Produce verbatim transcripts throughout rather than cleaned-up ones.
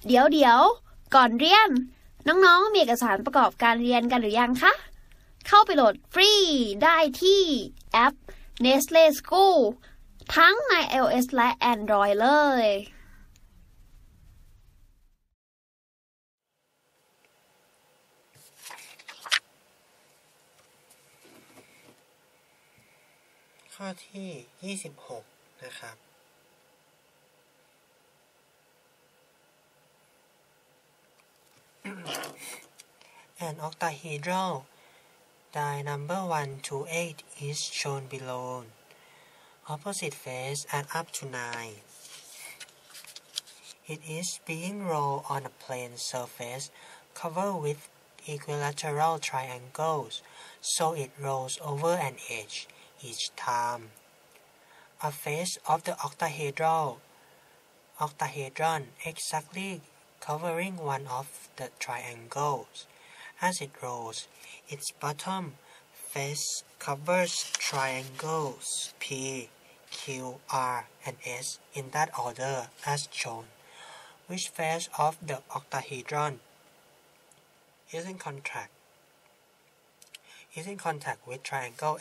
เดี๋ยวเดี๋ยวก่อนเรียนน้องๆมีเอกสารประกอบการเรียนกันหรือยังคะเข้าไปโหลดฟรีได้ที่แอป Nestle School ทั้งใน iOS และ Android เลยข้อที่ยี่สิบหกนะครับ An octahedral die number one to eight is shown below. Opposite face and up to nine. It is being rolled on a plane surface covered with equilateral triangles, so it rolls over an edge each time. A face of the octahedral octahedron exactly covering one of the triangles. As it rolls, its bottom face covers triangles P, Q, R, and S in that order as shown. Which face of the octahedron is in contact is in contact with triangle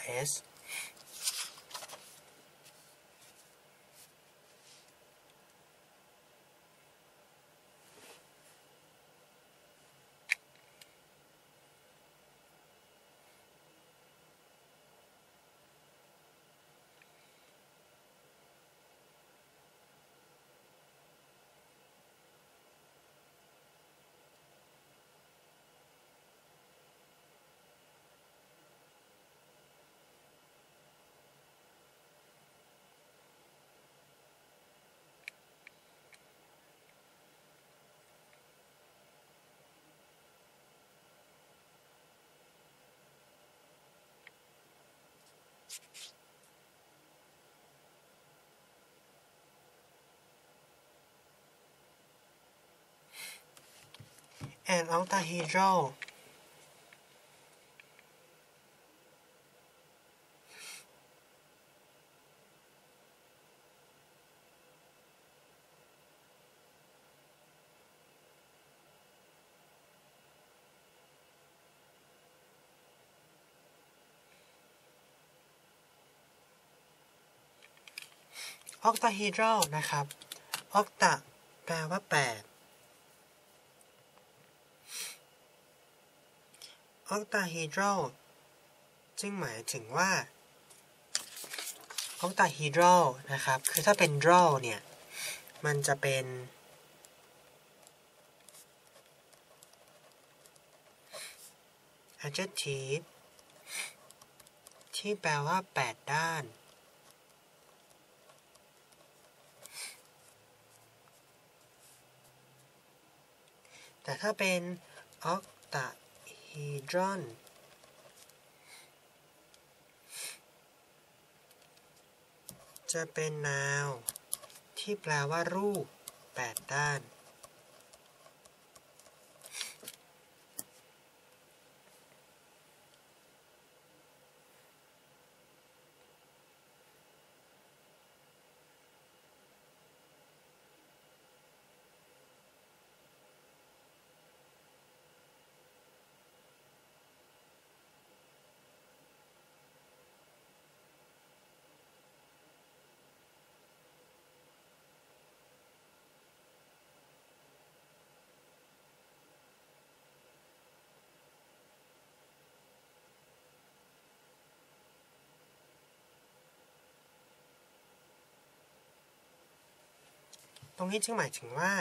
S?An octahedral octahedral นะครับ octa แปลว่าแปด octahedral จึงหมายถึงว่า octahedral นะครับคือถ้าเป็น dral เนี่ยมันจะเป็น adjective ที่แปลว่าแปดด้านแต่ถ้าเป็น octahedron จะเป็น noun ที่แปลว่ารูปแปดด้านตรงนี้จึงหมายถึงว่า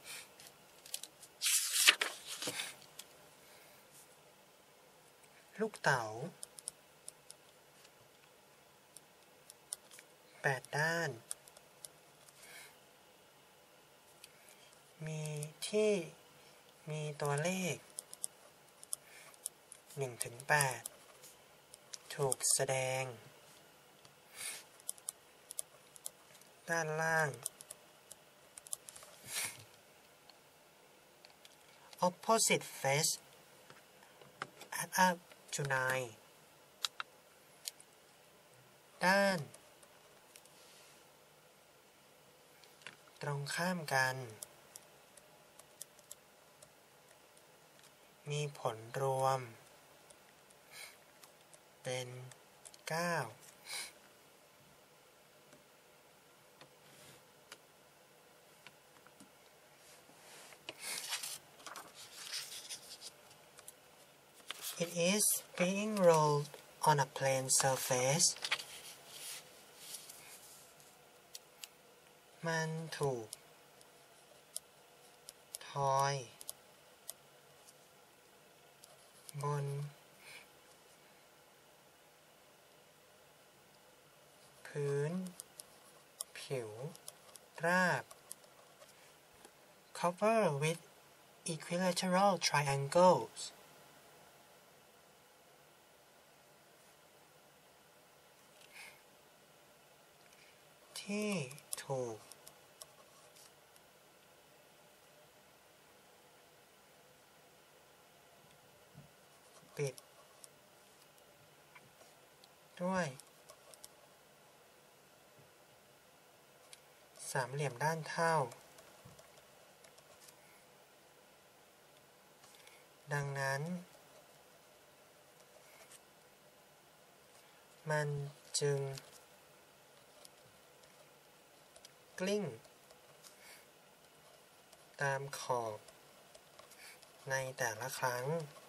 ลูกเต๋าแปดด้านมีที่มีตัวเลขหนึ่งถึงแปดถูกแสดงด้านล่าง opposite face add up to nine ด้านตรงข้ามกันมีผลรวมเป็นเก้าIt is being rolled on a plane surface มันถูกทอยบนพื้นผิวราบ cover with equilateral triangles ที่ถูกปิดด้วยสามเหลี่ยมด้านเท่าดังนั้นมันจึงกลิ้งตามขอบในแต่ละครั้ง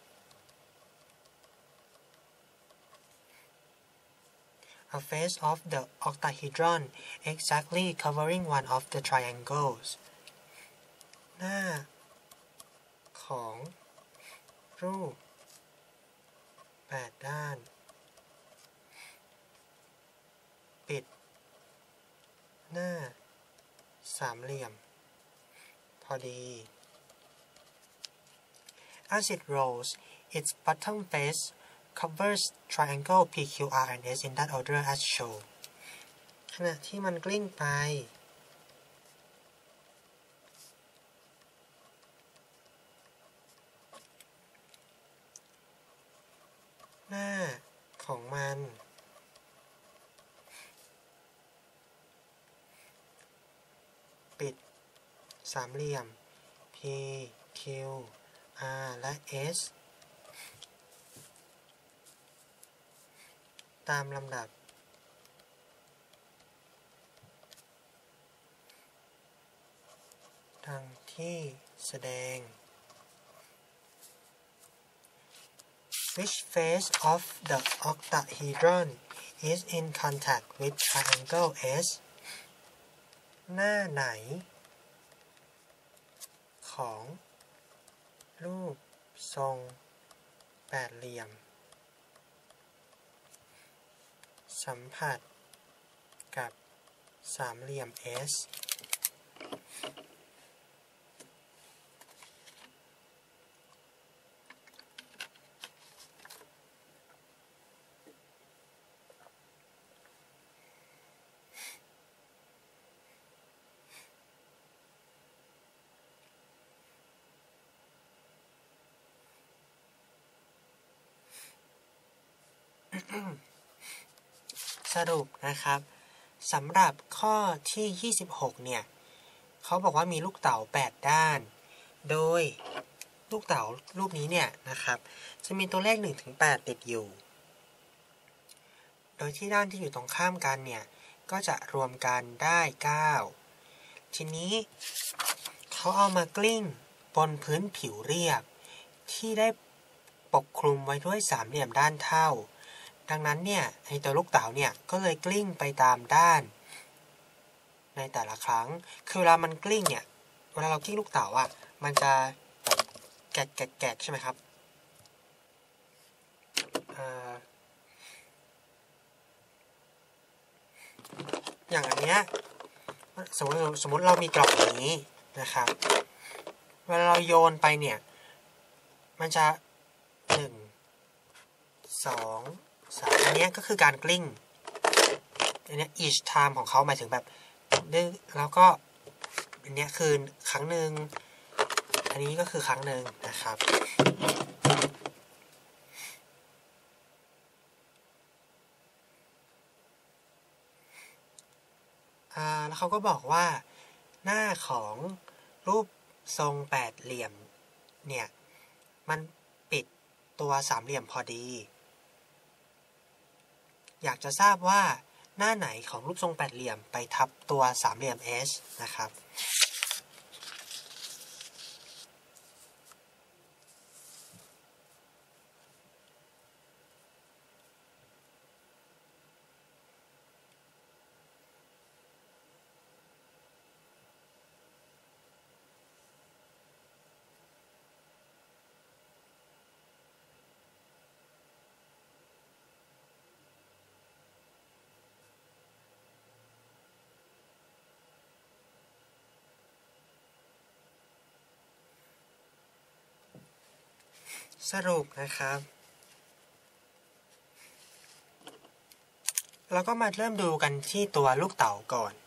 A face of the octahedron exactly covering one of the triangles หน้าของรูปแปดด้านปิดหน้าสามเหลี่ยมพอดี As it rolls, its bottom face covers triangle P Q R and S in that order as shown ขณะที่มันกลิ้งไปหน้าของมันปิดสามเหลี่ยม P Q R และ S ตามลำดับดังที่แสดง Which face of the octahedron is in contact with triangle S หน้าไหนของรูปทรงแปดเหลี่ยมสัมผัสกับสามเหลี่ยม S สรุปนะครับสำหรับข้อที่ยี่สิบหกเนี่ยเขาบอกว่ามีลูกเต๋าแปดด้านโดยลูกเต๋ารูปนี้เนี่ยนะครับจะมีตัวเลขหนึ่งถึงแปดติดอยู่โดยที่ด้านที่อยู่ตรงข้ามกันเนี่ยก็จะรวมกันได้เก้าทีนี้เขาเอามากลิ้งบนพื้นผิวเรียบที่ได้ปกคลุมไว้ด้วยสามเหลี่ยมด้านเท่าดังนั้นเนี่ยไอตัวลูกเต๋าเนี่ยก็เลยกลิ้งไปตามด้านในแต่ละครั้งคือเวลามันกลิ้งเนี่ยเวลาเรากลิ้งลูกเต๋าอ่ะมันจะแกะแกะแกะใช่ไหมครับอย่างอันเนี้ยสมมติสมมติเรามีกล่องอย่างนี้นะครับเวลาเราโยนไปเนี่ยมันจะหนึ่งสองสามอันนี้ก็คือการกลิ้งอันนี้ each time ของเขาหมายถึงแบบดึงแล้วก็อันนี้คือครั้งหนึ่งอันนี้ก็คือครั้งหนึ่งนะครับอ่าแล้วเขาก็บอกว่าหน้าของรูปทรงแปดเหลี่ยมเนี่ยมันตัวสามเหลี่ยมพอดีอยากจะทราบว่าหน้าไหนของรูปทรงแปดเหลี่ยมไปทับตัวสามเหลี่ยม H นะครับสรุปนะครับเราก็มาเริ่มดูกันที่ตัวลูกเต๋าก่อน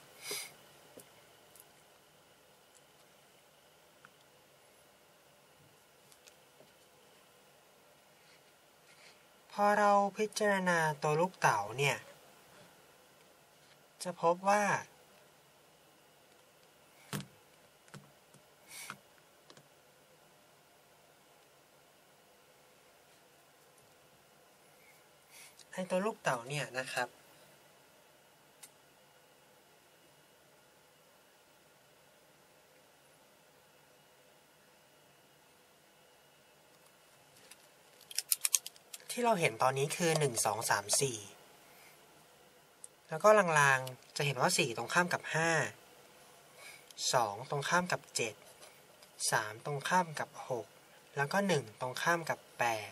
พอเราพิจารณาตัวลูกเต๋าเนี่ยจะพบว่าในตัวลูกเต๋าเนี่ยนะครับที่เราเห็นตอนนี้คือหนึ่ง สอง สาม สี่แล้วก็ลางๆจะเห็นว่าสี่ตรงข้ามกับห้า สองตรงข้ามกับเจ็ด สามตรงข้ามกับหกแล้วก็หนึ่งตรงข้ามกับแปด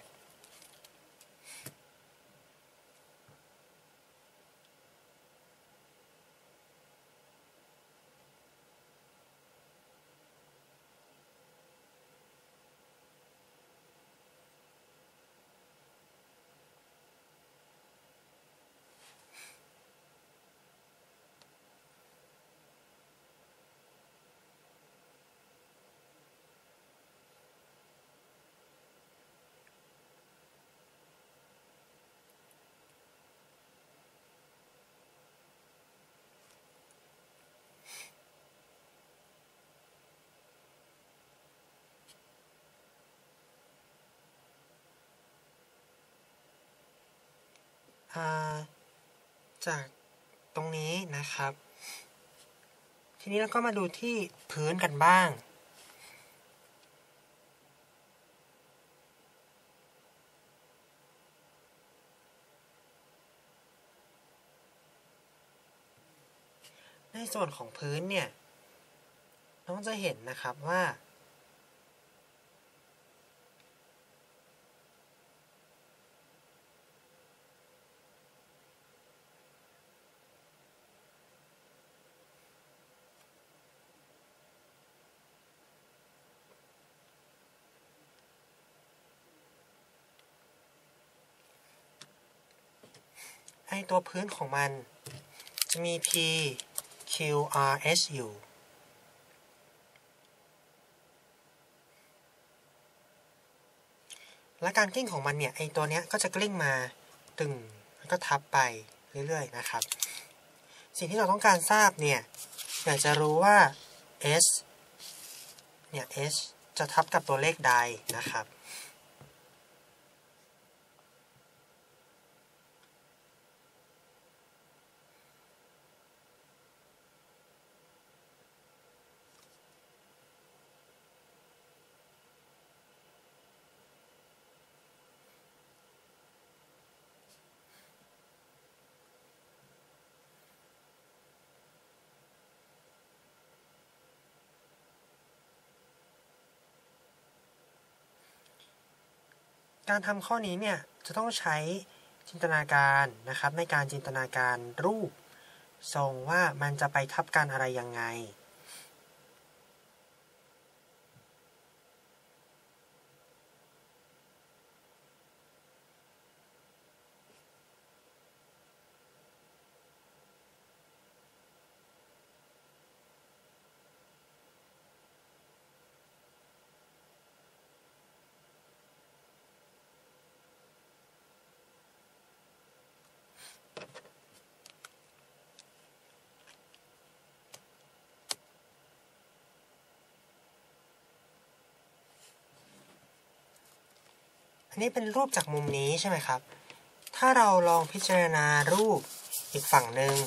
จากตรงนี้นะครับทีนี้เราก็มาดูที่พื้นกันบ้างในส่วนของพื้นเนี่ยน้องจะเห็นนะครับว่าไอตัวพื้นของมันจะมี P Q R S อยู่และการกลิ้งของมันเนี่ยไอตัวเนี้ยก็จะกลิ้งมาตึงแล้วก็ทับไปเรื่อยๆนะครับสิ่งที่เราต้องการทราบเนี่ยอยากจะรู้ว่า S เนี่ย S จะทับกับตัวเลขใดนะครับการทำข้อนี้เนี่ยจะต้องใช้จินตนาการนะครับในการจินตนาการรูปทรงว่ามันจะไปทับกันอะไรยังไงอันนี้เป็นรูปจากมุมนี้ใช่ไหมครับถ้าเราลองพิจารณารูปอีกฝั่งหนึ่ง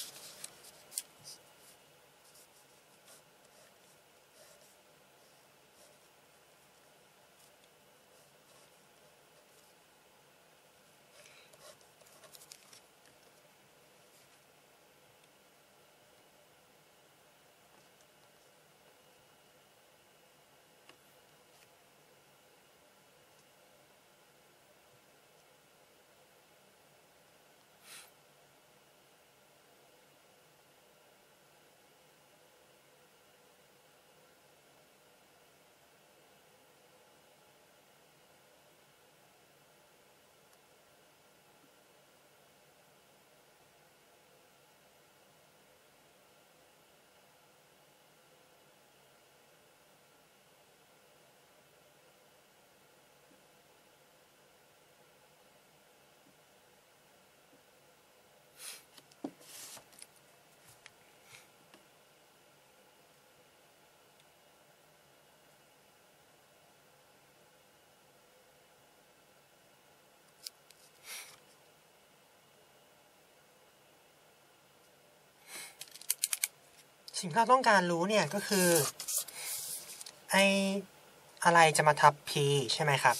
สิ่งที่เราต้องการรู้เนี่ยก็คือไออะไรจะมาทับ p ใช่ไหมครับ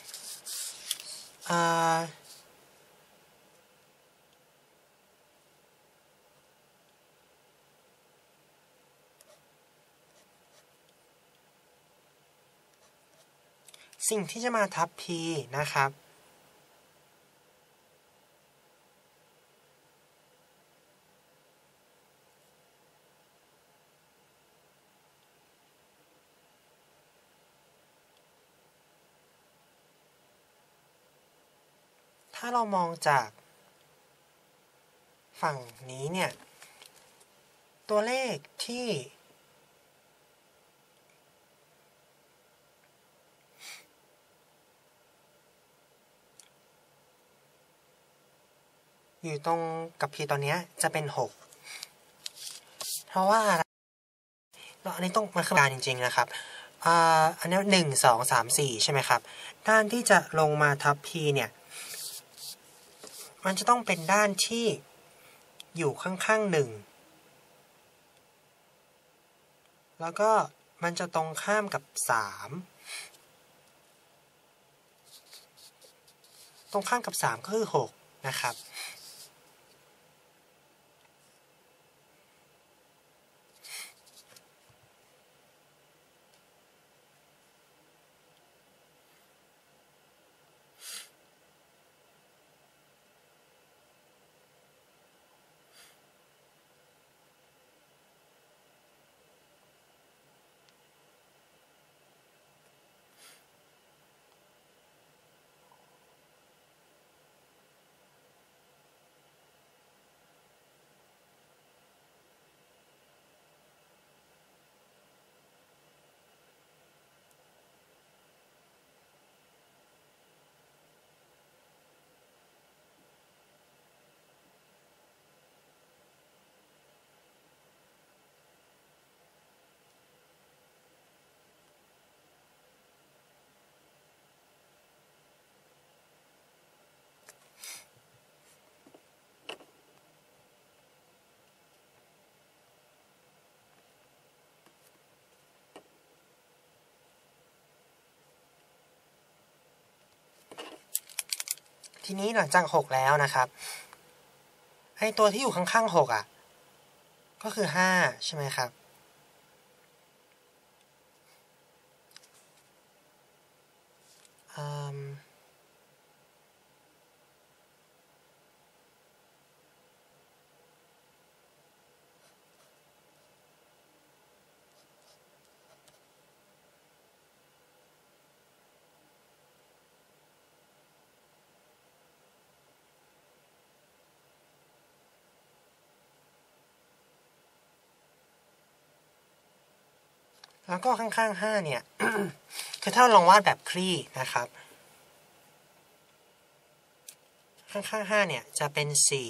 สิ่งที่จะมาทับ p นะครับถ้าเรามองจากฝั่งนี้เนี่ยตัวเลขที่อยู่ตรงกับ p ตอนนี้จะเป็นหกเพราะว่าอันนี้ต้องมาคือการจริงๆนะครับอ่าอันนี้หนึ่งสองสามสี่ใช่ไหมครับด้านที่จะลงมาทับ p เนี่ยมันจะต้องเป็นด้านที่อยู่ข้างๆหนึ่งแล้วก็มันจะตรงข้ามกับสามตรงข้ามกับสามก็คือหกนะครับทีนี้หลังจากหกแล้วนะครับไอ้ตัวที่อยู่ข้างๆหกอ่ะก็คือห้าใช่ไหมครับอืมแล้วก็ข้างๆห้าเนี่ย คือถ้าเราลองวาดแบบคลี่นะครับข้างๆห้าเนี่ยจะเป็นสี่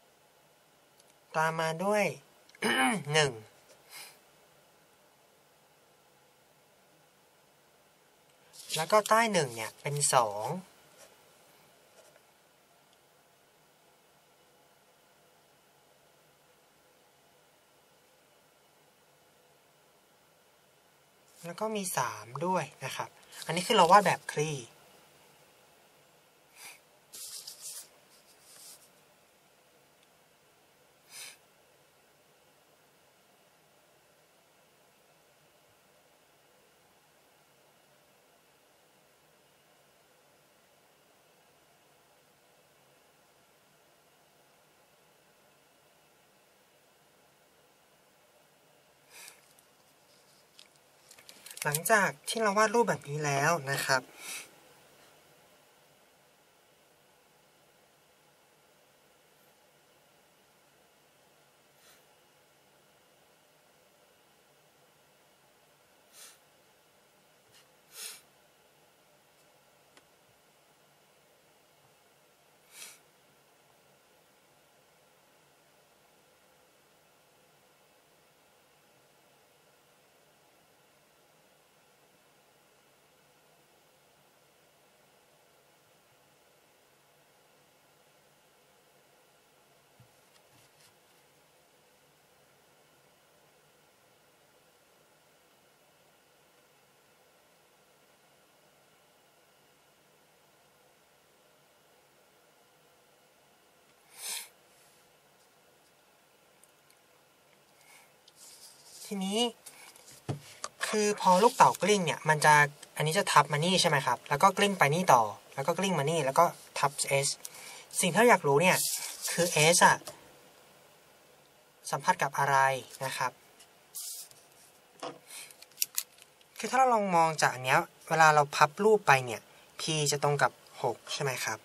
ตามมาด้วย หนึ่งแล้วก็ใต้หนึ่งเนี่ยเป็นสองแล้วก็มีสามด้วยนะครับอันนี้คือเราวาดแบบคลี่หลังจากที่เราวาดรูปแบบนี้แล้วนะครับทีนี้คือพอลูกเต๋ากลิ้งเนี่ยมันจะอันนี้จะทับมานี่ใช่ไหมครับแล้วก็กลิ้งไปนี่ต่อแล้วก็กลิ้งมานี่แล้วก็ทับ S สิ่งที่เราอยากรู้เนี่ยคือ S อะสัมผัสกับอะไรนะครับคือถ้าเราลองมองจากอันเนี้ยเวลาเราพับรูปไปเนี่ย P จะตรงกับหกใช่ไหมครับ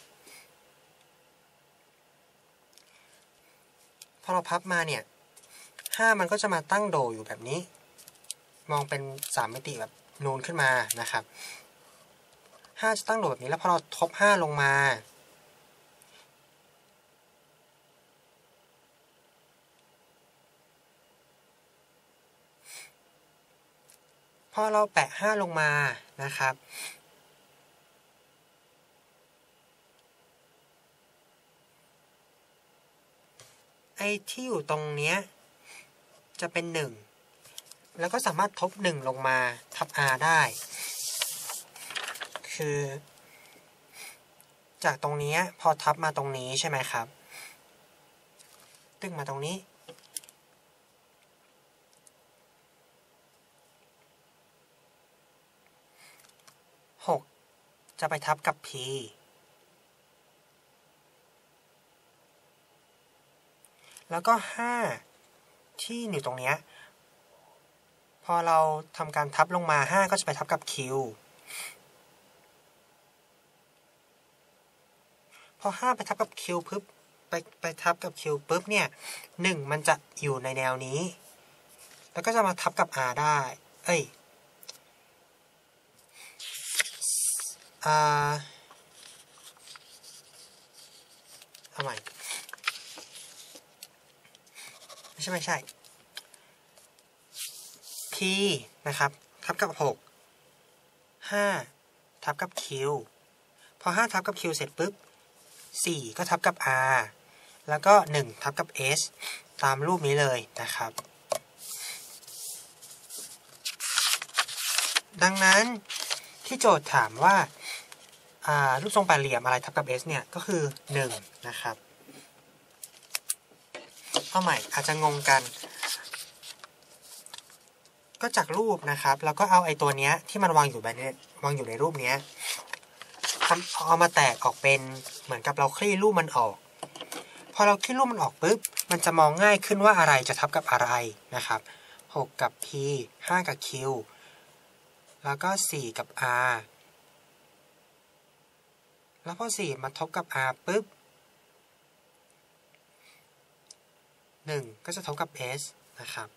พอเราพับมาเนี่ยห้ามันก็จะมาตั้งโดอยู่แบบนี้มองเป็นสามมิติแบบนูนขึ้นมานะครับห้าจะตั้งโดแบบนี้แล้วพอเราทบห้าลงมาพอเราแปะห้าลงมานะครับไอ้ที่อยู่ตรงเนี้ยจะเป็นหนึ่งแล้วก็สามารถทบหนึ่งลงมาทับ r ได้คือจากตรงนี้พอทับมาตรงนี้ใช่ไหมครับตึ้งมาตรงนี้หกจะไปทับกับ p แล้วก็ห้าที่อยู่ตรงนี้พอเราทำการทับลงมาห้าก็จะไปทับกับ Q พอห้าไปทับกับ Q ปึ๊บไปไปทับกับ Q ปึ๊บเนี่ยหนึ่งมันจะอยู่ในแนวนี้แล้วก็จะมาทับกับ R ได้เอ้ยอ่าเอาใหม่ไม่ใช่ไม่ใช่ P นะครับทับกับหก ห้าทับกับ Q พอห้าทับกับ Q เสร็จปุ๊บสี่ก็ทับกับ R แล้วก็หนึ่งทับกับ S ตามรูปนี้เลยนะครับดังนั้นที่โจทย์ถามว่ารูปทรงแปดเหลี่ยมอะไรทับกับ S เนี่ยก็คือหนึ่งนะครับเอาใหม่อาจจะงงกันก็จากรูปนะครับแล้วก็เอาไอ้ตัวเนี้ยที่มันวางอยู่แบบนี้วางอยู่ในรูปเนี้ยเอามาแตกออกเป็นเหมือนกับเราคลี่รูปมันออกพอเราคลี่รูปมันออกปุ๊บมันจะมองง่ายขึ้นว่าอะไรจะทับกับอะไรนะครับหกกับ P ห้ากับ Q แล้วก็สี่กับ R แล้วพอสี่มาทบกับ R ปุ๊บหนึ่งก็จะทบกับ S นะครับ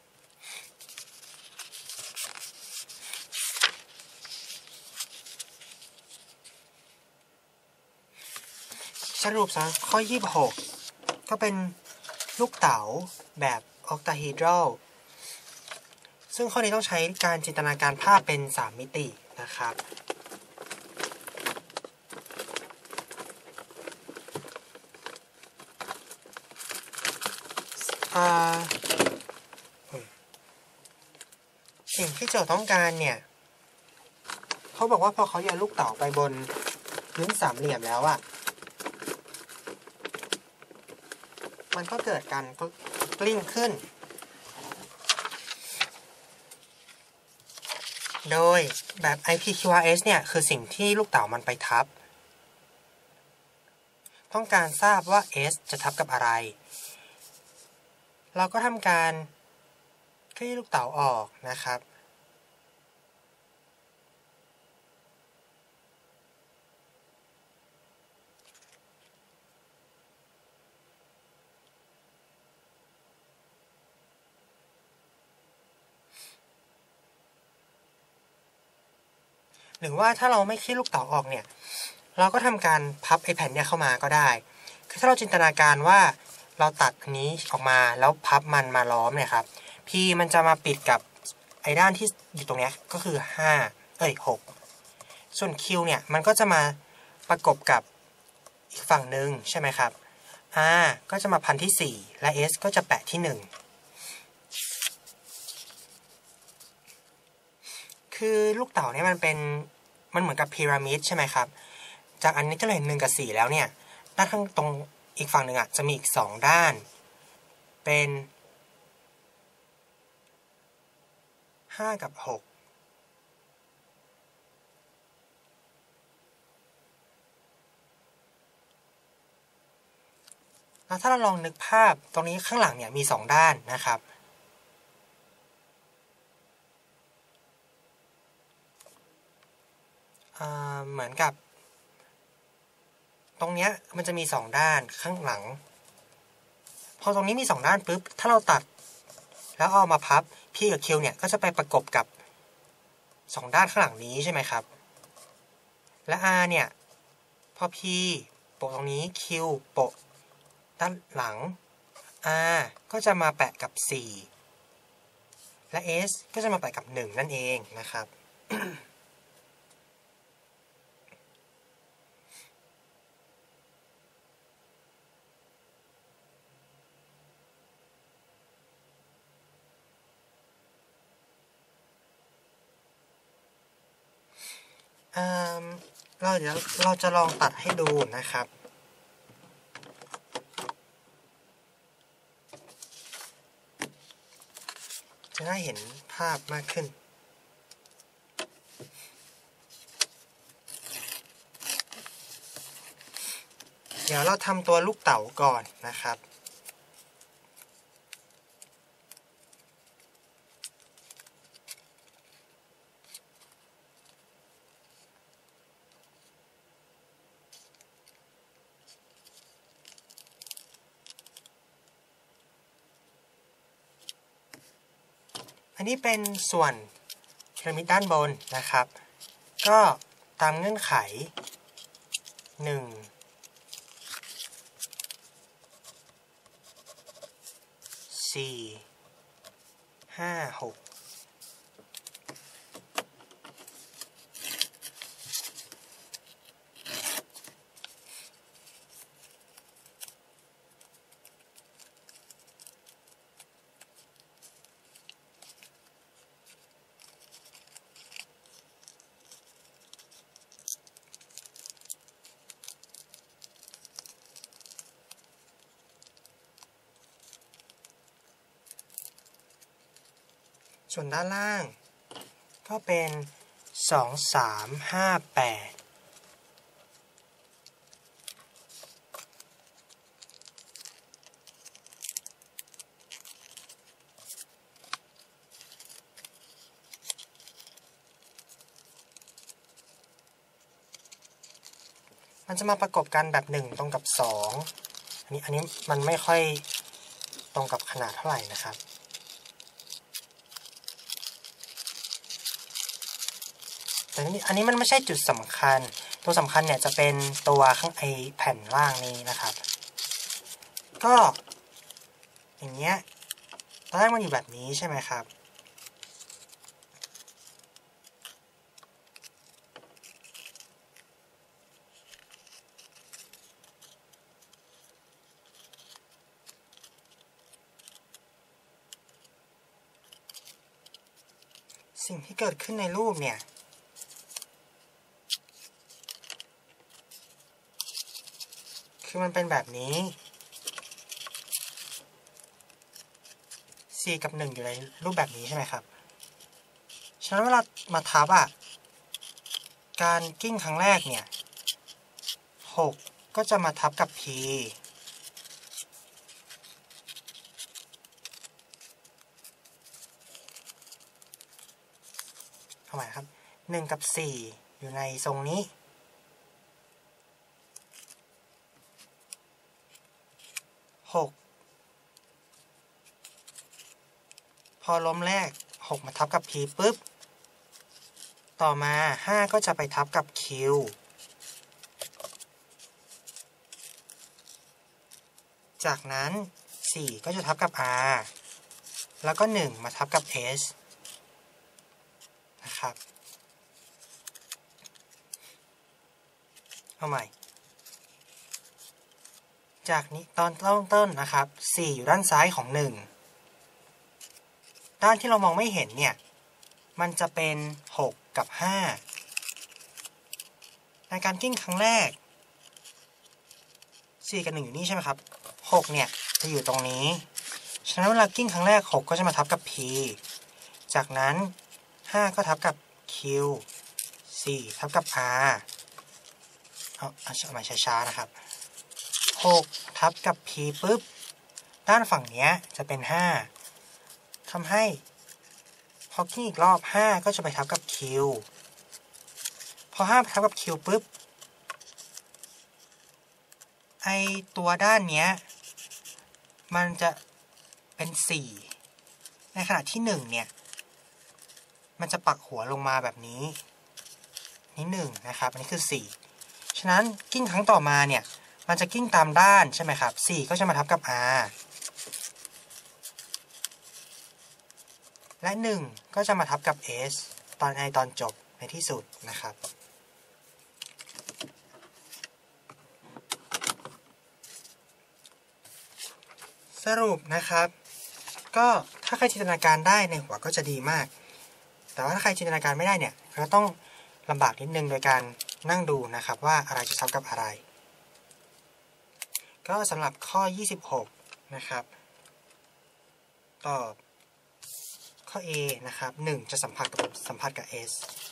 สรุปซะข้อยี่สิบหกก็เป็นลูกเต๋าแบบออกตาฮีดรัลซึ่งข้อนี้ต้องใช้การจินตนาการภาพเป็นสามมิตินะครับสิ่งที่โจทย์ต้องการเนี่ยเขาบอกว่าพอเขาโยนลูกเต๋าไปบนพื้นสามเหลี่ยมแล้วอะมันก็เกิดการกลิ้งขึ้นโดยแบบ ไอ พี คิว อาร์ เอส เนี่ยคือสิ่งที่ลูกเต๋ามันไปทับต้องการทราบว่า S จะทับกับอะไรเราก็ทำการคลี่ลูกเต๋าออกนะครับหรือว่าถ้าเราไม่คลี่ลูกเต๋าออกเนี่ยเราก็ทำการพับไอ้แผ่นเนี่ยเข้ามาก็ได้คือถ้าเราจินตนาการว่าเราตัดอันนี้ออกมาแล้วพับมันมาล้อมเนี่ยครับ P มันจะมาปิดกับไอ้ด้านที่อยู่ตรงนี้ก็คือห้าเอ้ยหกส่วน Q เนี่ยมันก็จะมาประกบกับอีกฝั่งหนึ่งใช่ไหมครับ R ก็จะมาพันที่สี่และ S ก็จะแปะที่หนึ่งคือลูกเต๋าเนี่ยมันเป็นมันเหมือนกับพีระมิดใช่ไหมครับจากอันนี้ก็เลยหนึ่งกับสี่แล้วเนี่ยด้านข้างตรงอีกฝั่งหนึ่งอ่ะจะมีอีกสองด้านเป็นห้ากับหกแล้วถ้าเราลองนึกภาพตรงนี้ข้างหลังเนี่ยมีสองด้านนะครับเหมือนกับตรงเนี้ยมันจะมีสองด้านข้างหลังพอตรงนี้มีสองด้านปุ๊บถ้าเราตัดแล้วเอามาพับ P กับ Q เนี่ยก็จะไปประกบกับสองด้านข้างหลังนี้ใช่ไหมครับและ R เนี่ยพอ P โปะตรงนี้ Q โปะด้านหลัง R ก็จะมาแปะกับสี่และ S ก็จะมาแปะกับหนึ่งนั่นเองนะครับเราเดี๋ยวเราจะลองตัดให้ดูนะครับจะได้เห็นภาพมากขึ้นเดี๋ยวเราทำตัวลูกเต๋าก่อนนะครับอันนี้เป็นส่วนพีระมิดด้านบนนะครับก็ตามเงื่อนไขหนึ่ง สี่ ห้า หกส่วนด้านล่างก็เป็นสอง สาม ห้า แปดมันจะมาประกบกันแบบหนึ่งตรงกับสองอันนี้อันนี้มันไม่ค่อยตรงกับขนาดเท่าไหร่นะครับแต่อันนี้มันไม่ใช่จุดสำคัญตัวสำคัญเนี่ยจะเป็นตัวข้างไอแผ่นล่างนี้นะครับก็อย่างเงี้ยตอนแรกมันอยู่แบบนี้ใช่ไหมครับสิ่งที่เกิดขึ้นในรูปเนี่ยคือมันเป็นแบบนี้สี่กับหนึ่งอยู่ในรูปแบบนี้ใช่ไหมครับฉะนั้นเวลามาทับอ่ะการกิ้งครั้งแรกเนี่ยหกก็จะมาทับกับ p เอาใหม่ครับหนึ่งกับสี่อยู่ในทรงนี้หกพอล้มแรกหกมาทับกับ p ปุ๊บต่อมาห้าก็จะไปทับกับ q จากนั้นสี่ก็จะทับกับ r แล้วก็หนึ่งมาทับกับ s นะครับเอาใหม่จากนี้ตอนต้นต้นนะครับสี่อยู่ด้านซ้ายของหนึ่งด้านที่เรามองไม่เห็นเนี่ยมันจะเป็นหกกับห้าในการกิ้งครั้งแรกสี่กับหนึ่งอยู่นี่ใช่ไหมครับหกเนี่ยจะอยู่ตรงนี้ฉะนั้นเวลากิ้งครั้งแรกหกก็จะมาทับกับ p จากนั้นห้าก็ทับกับ q สี่ทับกับ r เอาเอาใหม่ช้าๆนะครับหกทับกับ p ปุ๊บด้านฝั่งนี้จะเป็นห้าทำให้พอกิ้งอีกรอบห้าก็จะไปทับกับ q พอห้าไปทับกับ q ปุ๊บไอตัวด้านนี้มันจะเป็นสี่ในขณะที่หนึ่งเนี่ยมันจะปักหัวลงมาแบบนี้นี่หนึ่งนะครับอันนี้คือสี่ฉะนั้นกิ้งครั้งต่อมาเนี่ยมันจะกิ้งตามด้านใช่ไหมครับสี่ก็จะมาทับกับ r และหนึ่งก็จะมาทับกับ s ตอนในตอนจบในที่สุดนะครับสรุปนะครับก็ถ้าใครจินตนาการได้ในหัวก็จะดีมากแต่ว่าถ้าใครจินตนาการไม่ได้เนี่ยเราต้องลำบากนิดนึงโดยการนั่งดูนะครับว่าอะไรจะทับกับอะไรก็สำหรับข้อยี่สิบหกนะครับตอบข้อ A นะครับหนึ่งจะสัมผัสกับสัมผัสกับ S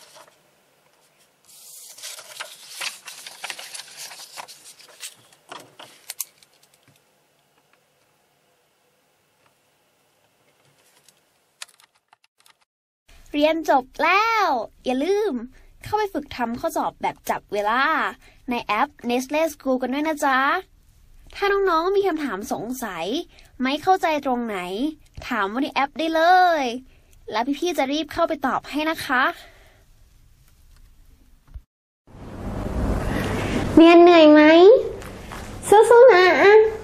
เรียนจบแล้วอย่าลืมเข้าไปฝึกทำข้อสอบแบบจับเวลาในแอป Nestle School กันด้วยนะจ๊ะถ้าน้องๆมีคำถามสงสัยไม่เข้าใจตรงไหนถามว่าในแอปได้เลยแล้วพี่ๆจะรีบเข้าไปตอบให้นะคะเรียนเหนื่อยไหมสู้ๆนะ